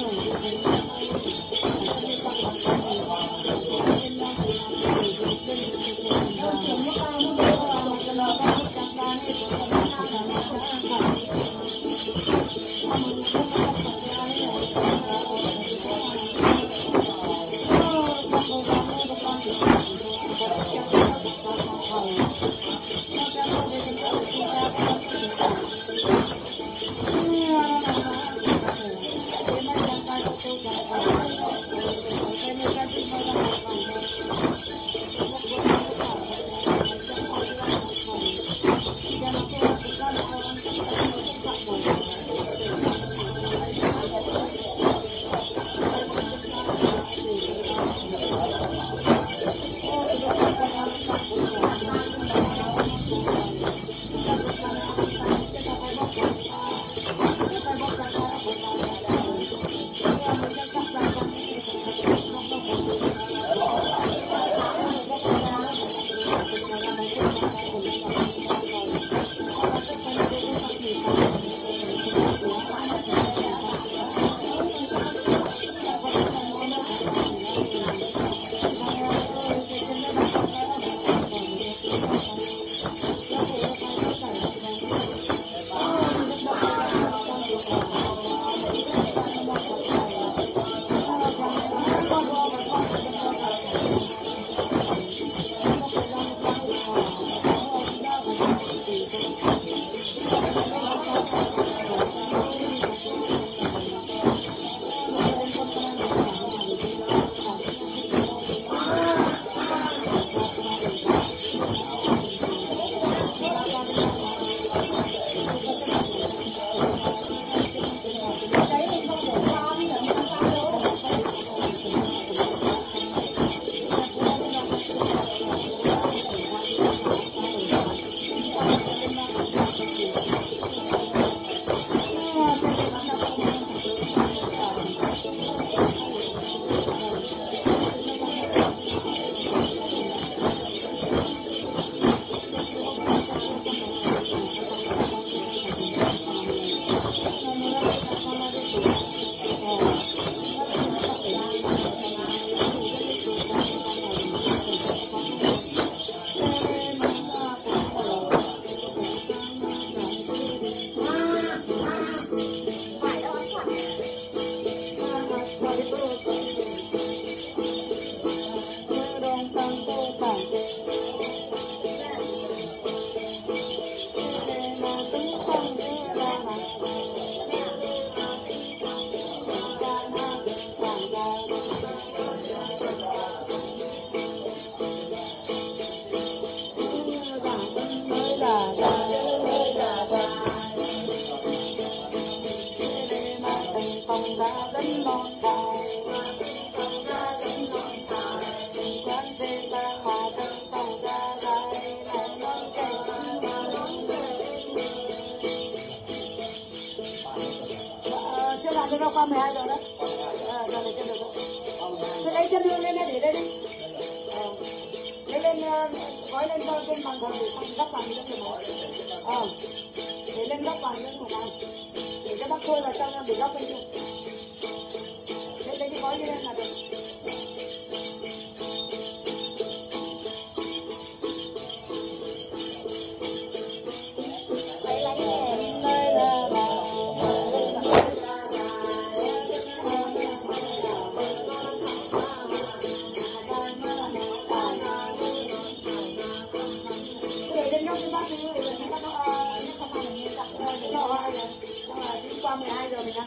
Ra qua 12 giờ đấy. Giờ này chân được rồi. Thế lấy chân hương lên đây để đây đi. Lấy lên gói lên cho trên bàn thờ để xong gấp bàn đi cho nó. Để lên gấp bàn lên một bàn. Để cho bác thôi là trong để gấp lên chưa. Lấy cái gói đi lên là được. Qua 12 giờ mình ăn.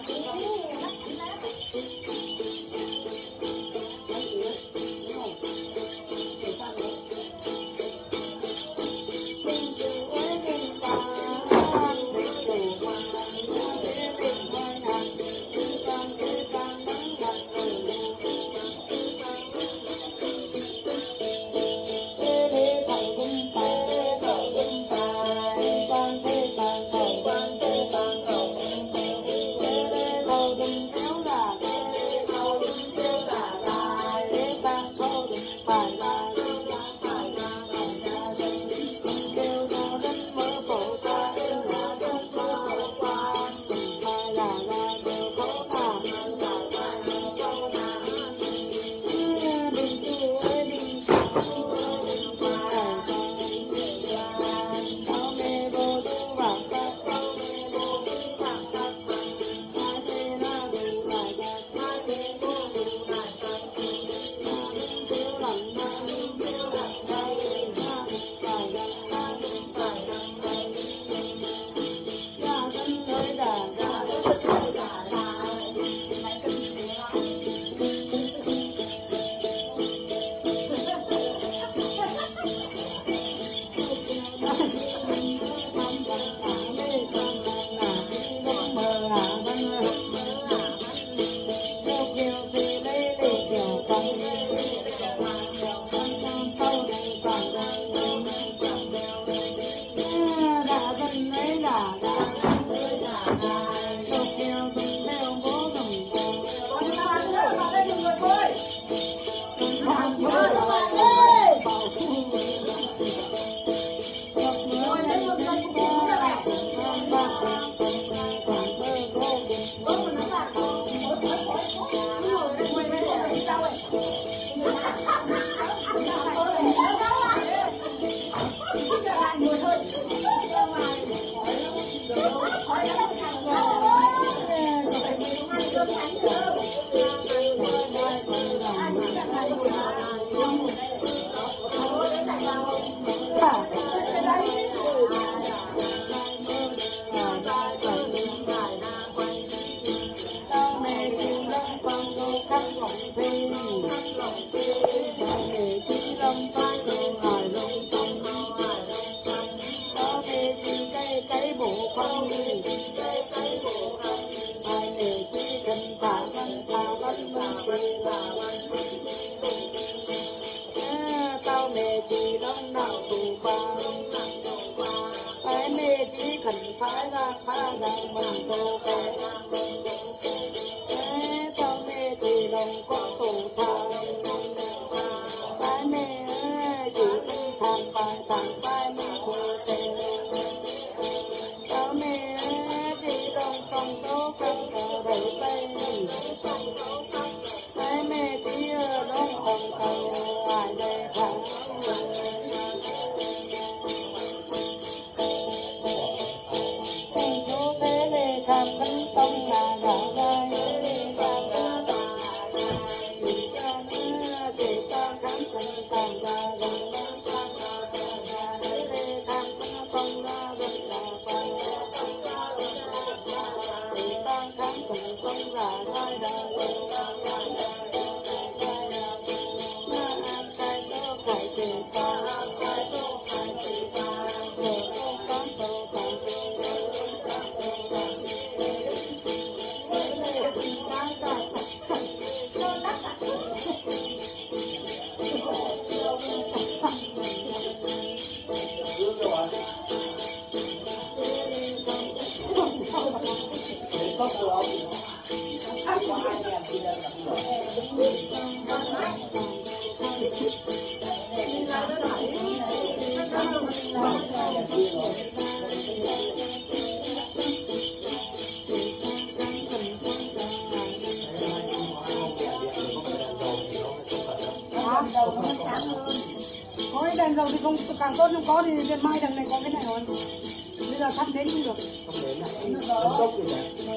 thang mang tô kè tao mê thì lòng có tổ thang cái mê chỉ thang bài mê tô kè tao mê thì lòng không tô không có đầy bay cái mê chỉ lòng không có ai để thang tham cánh tông là đạo đây chỉ ta khám cánh tông là gần tham cánh tông là gần là phải chỉ ta khám cánh tông là hai đời na an cái đó phải chỉ ta cái đó phải chỉ ta rồi không cám tổ phải có cái đèn dầu thì không càng tốt, không có thì mai đằng này có cái này rồi bây giờ thắp đến cũng được không đến à không tốt gì cả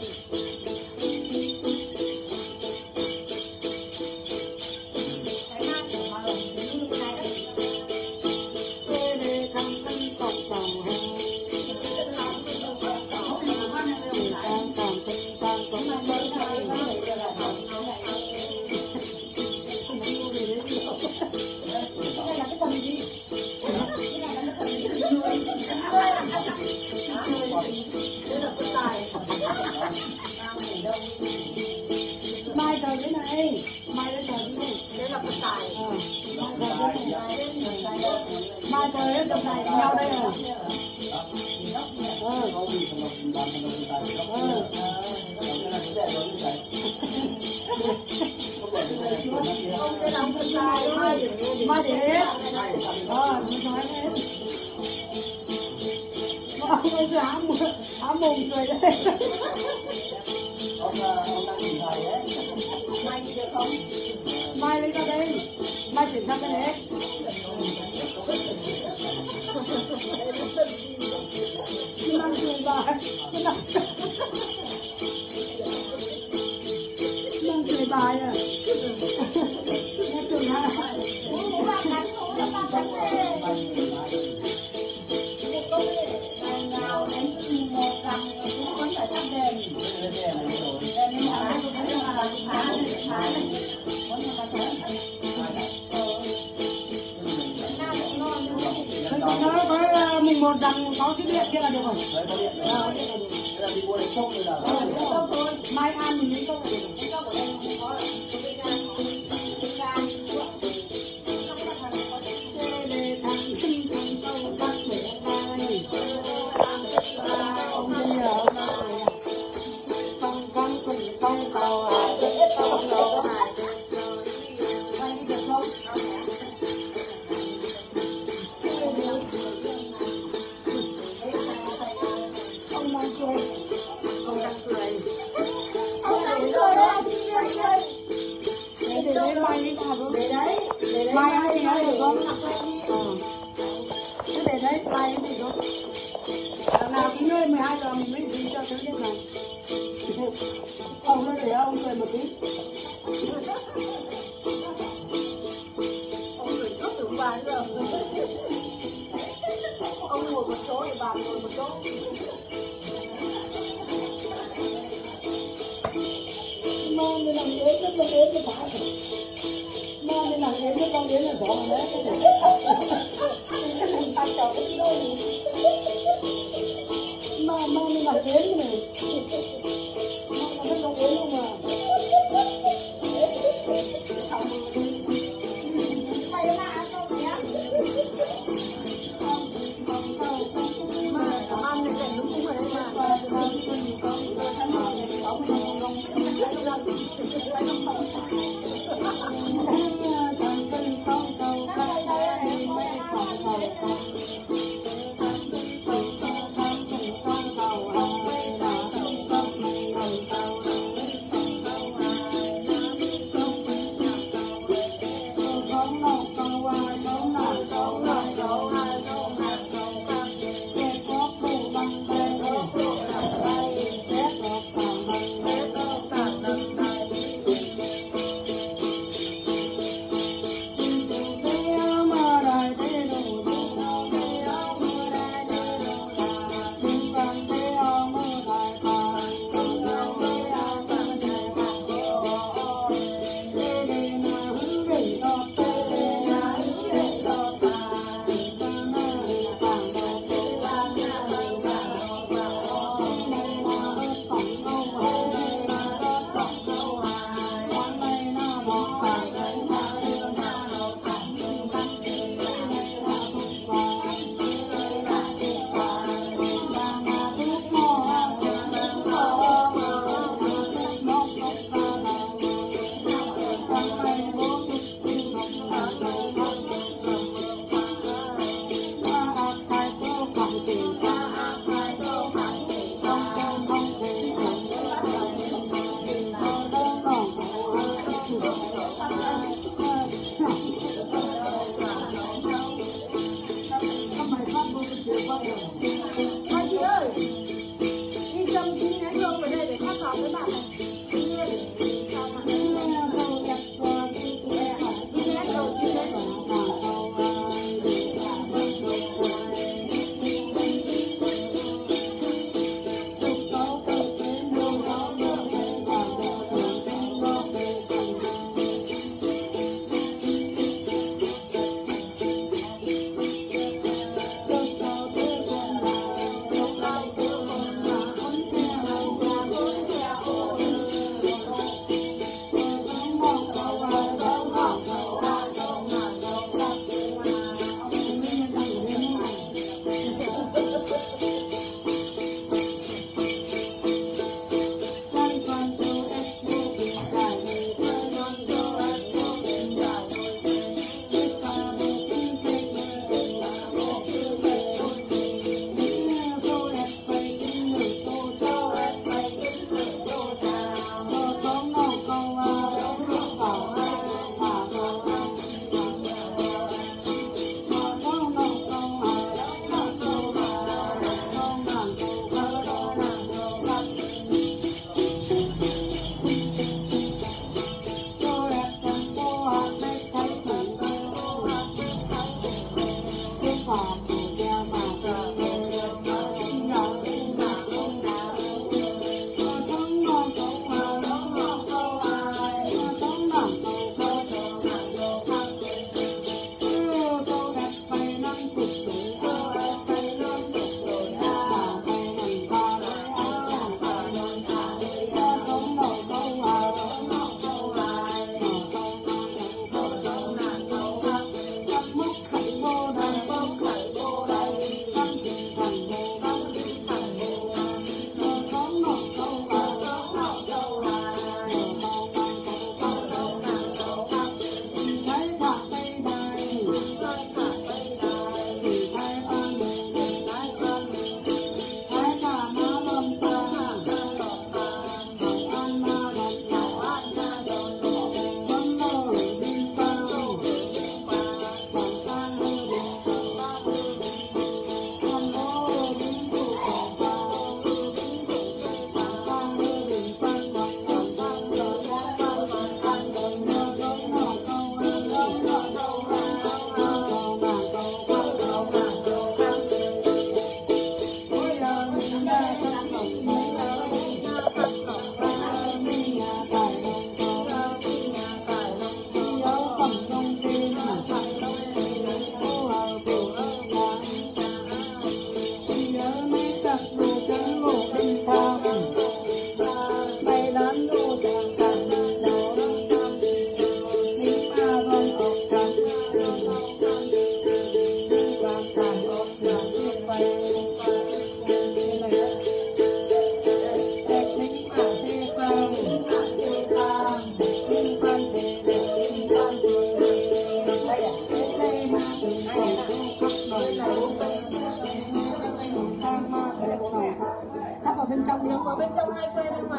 mai trời thế này mai trời thế này đấy là cái tài mai trời hết trong này nhau đây rồi mai để hết mình nói hết ông ơi hám mồm cười đấy ông đang nhìn thầy đấy mai đi được không mai lấy ra đây mai chuyển sang cái này mang cười bài mang cười bài à nghe cười hả nói với mùng một rằng có cái điện kia là được rồi. Mai ăn mình mới có được. Mai ăn thì nói được không? Cứ để đấy, mai thì được. Nào cái nơi 12 giờ mình mới đi cho thứ nhất này. Ông nó để ông cười một tí. Ông cười trước tưởng bài rồi. Ông ngồi một chỗ thì bà ngồi một chỗ. Mong đi làm ế, rất là ế cho phải. Mong đi làm ế, rất con đến là bỏ mà đấy. Cái này ta chọn cái đôi này. Mong đi làm ế này. Mong là rất con ế luôn mà. Mày là ăn không nhá? Mà cảm ơn này, đúng rồi đấy mà.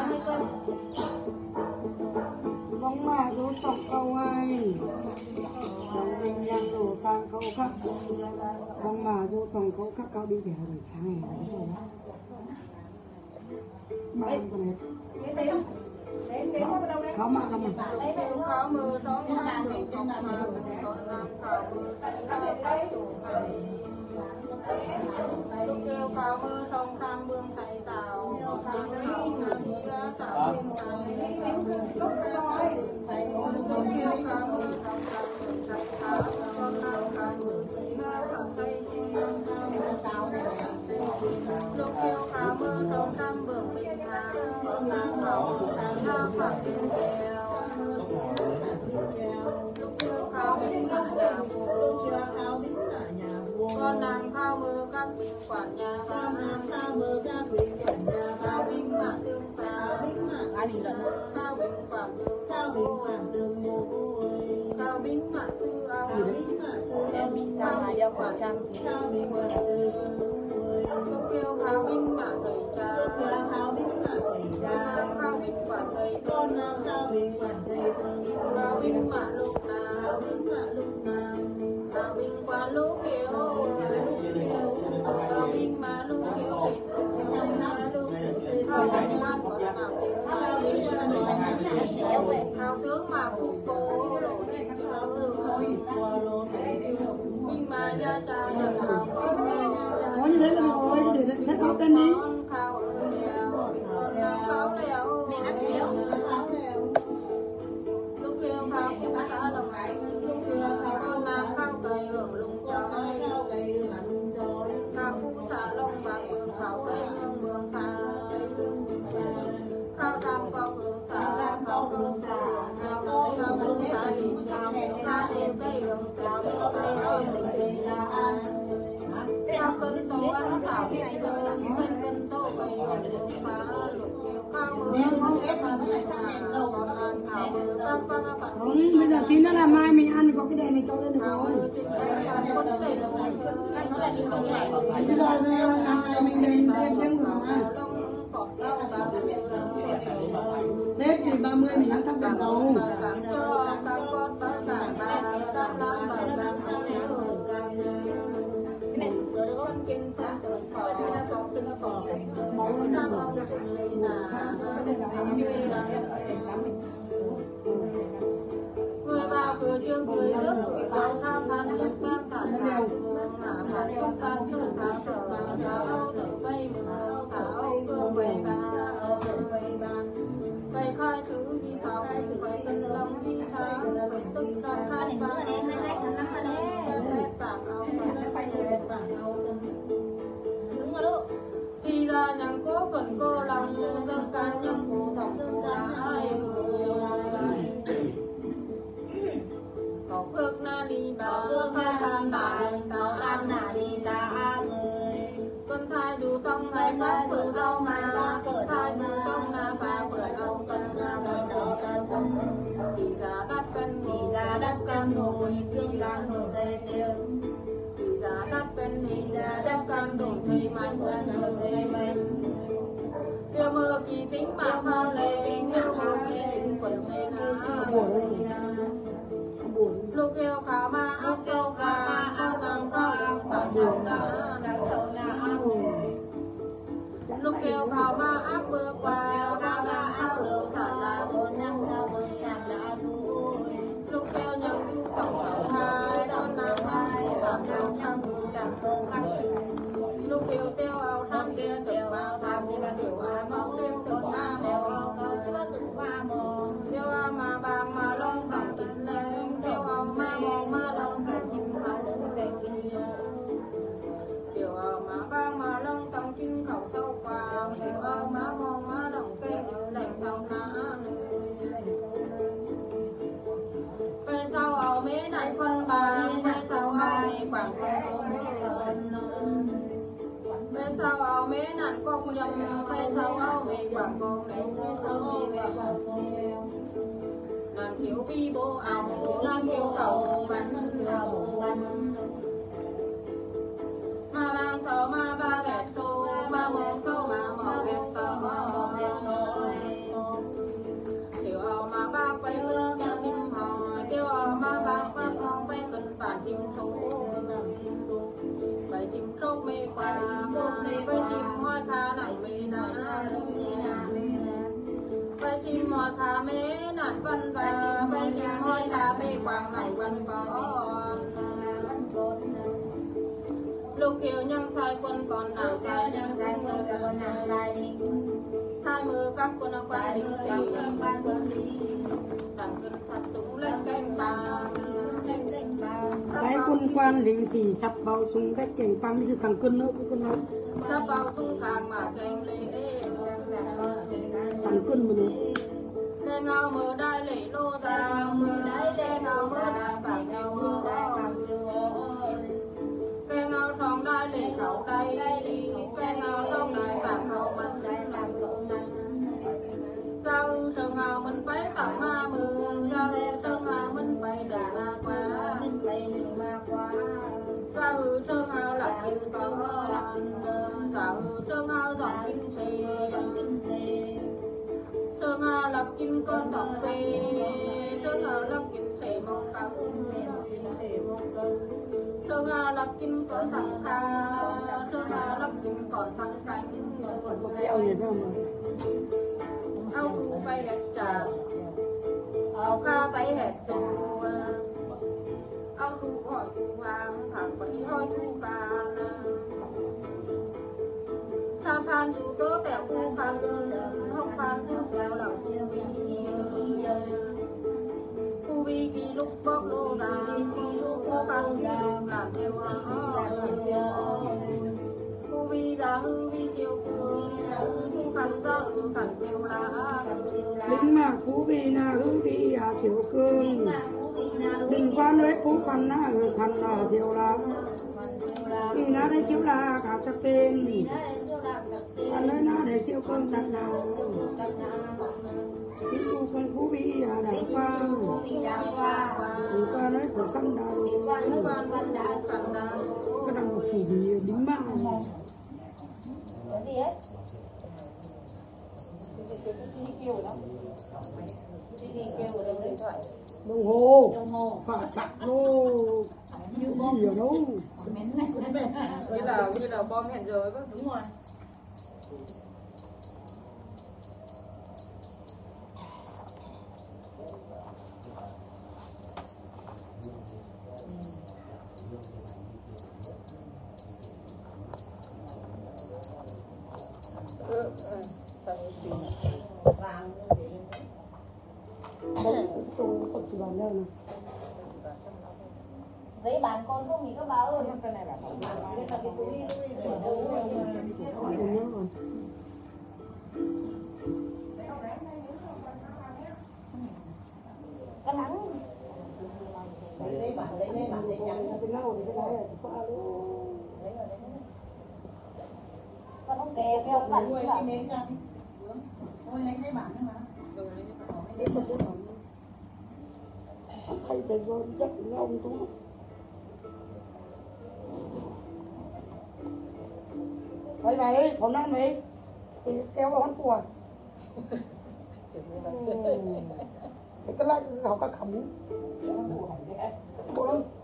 bóng mà rú tộc câu ai đồng tình đang đổ tang câu khắc bóng mà rú tòng câu khắc cao đi để hồi sáng này là cái gì đó bạn còn hết khó mà không mà khó mưa gió ngang đường không mà còn làm khó mưa lúc kêu khó mưa sông tham bương thầy tàu tham bương đi ra tạo thiên thầy lúc kêu khó mưa sông tham bương thầy tàu con nào khó mưa chỉ ra thằng tây lúc kêu khó mưa sông tham bương bình thang con nào khó mưa ra phạt thiên kèo lúc kêu khó bình thang nhà vua con nàng khao mưa các vị quản nhà con nàng khao mưa các vị quản nhà khao binh mã tương xa ai bình luận khao binh quản tương khao binh mã sư ao em bị sao mà đeo khẩu trang khao binh mã sư lúc kêu khao binh mã thầy cha khao binh mã thầy cha khao binh quản thầy con khao binh quản thầy khao binh mã lúc nào khao binh quản lúc kêu khao binh mà lúc kêu kịch khao binh man còn làm việc khao tướng mà phụ cô lộ định khao binh mà gia cha nhận khao có như thế là rồi để thắt áo tên đi khao ở đèo con đang khao đèo lúc kêu khao cũng khá lòng con đang khao cây hưởng lùng trói khao khu xả lông bạc vườn khao cây hương mương pha khao ram cao hương xả khao hương xả khao hương xả đi khao đến cây hương xả cây hương xinh là an khao cân số ăn xả cây hương xanh cân tô cây hương phá lục kêu khao mưa bây giờ tí nữa là mai mình ăn có cái đèn này cho lên được rồi bây giờ ngày mình đèn tiếng của nó Tết thì 30 mình ăn thắp đèn đầu cái này sửa được không? Kinh phá từng phò, từng phò, món năm ông từng ly nà, người vào cửa trước người trước cửa sau tham phán trước ban tản thảo cường xả phán công ban trung thảo thở thảo âu tử vây mưa thảo âu cương vây ban vây khai thứ ghi thảo vây tân long ghi khai vây tức ra khai ban đi ra nhằng cố cần cô lòng dâng can nhằng cố thọc cô ai ước na đi bà khai ban đại tao an na đi ta an ơi con thai dù tông ngày phát phượng âu mà con thai dù tông na phá phượng âu cần na đỡ đỡ cần thì ra đắt căn nồi dương gan hồ tây tiêu thì ra đắt bên thì ra đắt căn đổ thầy mai quân hồ tây bên yêu mơ kỳ tính mà pha lệ yêu mơ kỳ tính quần mê ngã lúc yêu khá ma áo sâu ca áo sâu ca áo sâu ca lúc yêu khá ma áo bơ qua áo lửa xả là thôn nhang ra bơ sạc đã thôi lúc yêu nhang du tổng thở hai đón nam hai tạm nam sang cư đằng thơ khách lúc yêu tiêu áo tham kia tiêu áo tham như là tiểu áo máu tiêu tự ma mèo áo cao chứa tự ba mồ tiêu áo mà bàng mà lông thẳng tình lên tiêu áo ma mồ ma lông cả chim khảo đứng cây kinh tiêu áo mà bàng mà lông tòng chim khẩu sâu qua tiêu áo má mồ ma lông cây đành sau ná về sau áo mế đại phân bàng về sau áo mế quảng sông về sau áo mế nạn công nhầm về sau áo mế quảng công về sau mế quảng nàng thiếu vi bố áo nàng thiếu cầu bắn sao bắn mà bang sao mà ba gẹt xô mà mồm sâu mà mỏ vẹt sao mà mỏ vẹt nồi bay chim mò thả mế nạn văn và bay chim hoi thả mê quảng này văn còn lục hiểu nhăng sai quân còn nào sai nhăng sai mơ còn nào sai mơ các quân quan đình sĩ tặng cơn sắp súng lên canh bà cái quân quan đình sĩ sắp bao súng cách cảnh băng đi sự tăng cân nữa cái con nói sắp bao súng khang mà canh lệ tăng cân mà nữa nghe ngao mơ đai lệ lô ra mơ đai đe ngao mơ đai bạc ngao mơ đai bạc nghe ngao thong đai lệ khẩu đai nghe ngao thong đai bạc khẩu mặt đai bạc ra ư thơ ngao mình phải tặng ma mơ ra ư thơ ngao mình phải để ma quá ra ư thơ ngao là kinh có ra ư thơ ngao dòng kinh thề thơ ngao là kinh có tổng về thơ ngao là kinh thề một cả thơ ngao là kinh có thằng ca thơ ngao là kinh còn thằng cánh áo thu bay hệt trà áo ca bay hệt dù áo thu hỏi thu vàng thằng bay hỏi thu ca tham phan dù tố tẹo phu khăn hốc phan thu tẹo lòng phu vi kỳ lúc bóc lô gà phu khăn kỳ lúc làm theo phu vi ra hư vi siêu cường phu khăn ra hư khăn siêu lá lính mạc phú vi na hư vi siêu cường đừng qua nơi phú khăn na hư khăn là siêu lá vì na đây siêu lá cả các tên qua nơi na để siêu cường tận nào cái tu công phú vi đảng qua đừng qua nơi phổ khăn đào cái đằng phú vi đính mạng đồng hồ phá chặt lô như gì ở đâu như là bom hẹn rồi bác đúng rồi giấy bán con không thì các bà ơi cái này là cái nắng lấy bán lấy trắng cái lau thì cái đấy là qua luôn con không kè theo bạn gì cả ôi lấy cái bản nữa mà thầy tên con chắc là ông tú vậy này còn năm này thì kéo vào hắn của cái lại học các khẩm bộ lắm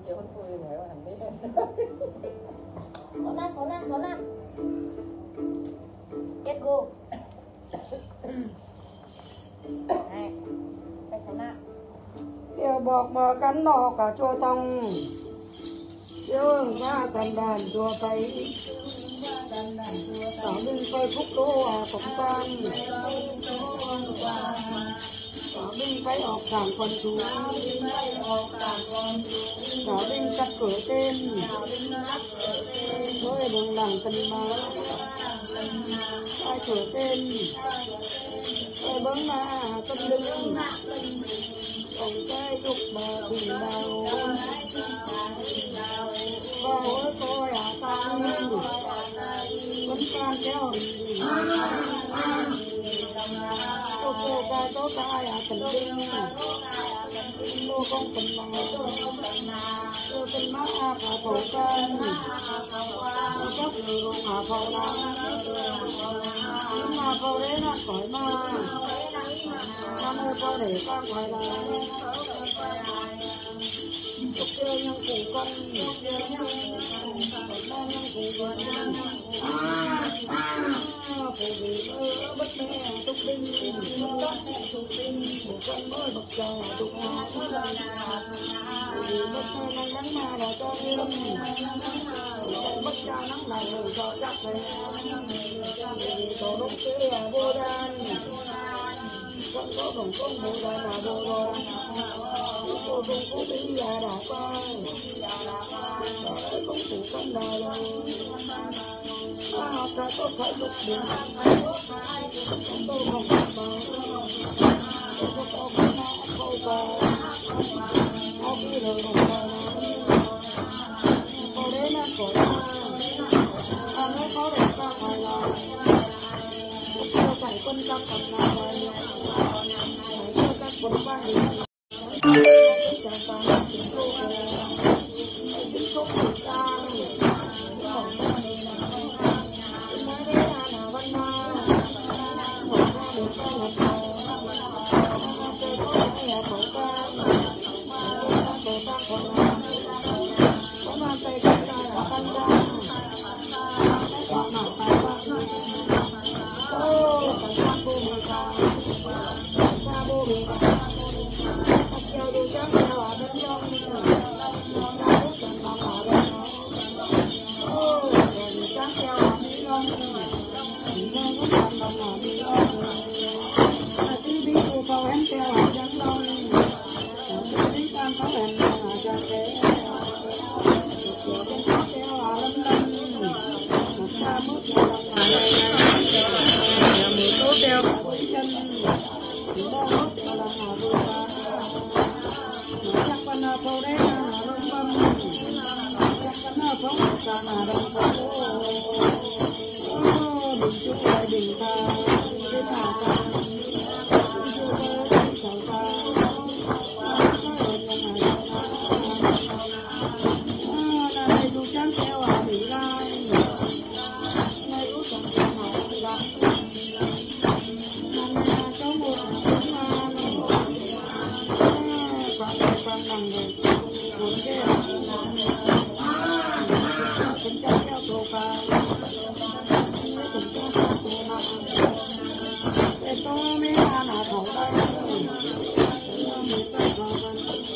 số na get go này cái số na kêu bọc mà cắn nọ cả chua tông dương ra tầm đàn chua tay cả bên quay phúc đô tổng quan cả bên quay ọp đàn con chú cả bên cắt cửa tên đôi đường làng tân má ai cửa tên ai bấm ma tân lưng còn cái trục bờ thì đào và hối tôi ta vẫn can kéo cô cái tố cái tình linh cô con tình mà cô tình má cả tổ can cô chấp người hạ phò lá nhưng mà phò đấy là khỏi ma con ơi có để con ngoài là kêu nhau cùng con kêu nhau cùng con nhân cùng con phụ vị mơ bất mẹ tục đinh bất mẹ tục đinh phụ quân mới bậc trà tục hạ phụ vị bất mẹ nắng ma là cho em bất cha nắng này người cho chắc này tổ đốc kia vô đan con có bằng con vô đan là vô đan cô không có tiếng già đã coi không phụ con đà rồi học ra tốt phải lúc điện tôi không học mà tôi có con nó không có học đi rồi không có cô đến nó cổ anh ấy có được ra ngoài là tôi phải quân trong phần nào rồi tôi các quân quan điểm chẳng phải chính cô chính cô của ta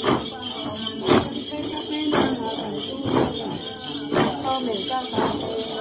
Hãy subscribe cho kênh Ghiền Mì Gõ để không bỏ lỡ những video hấp dẫn.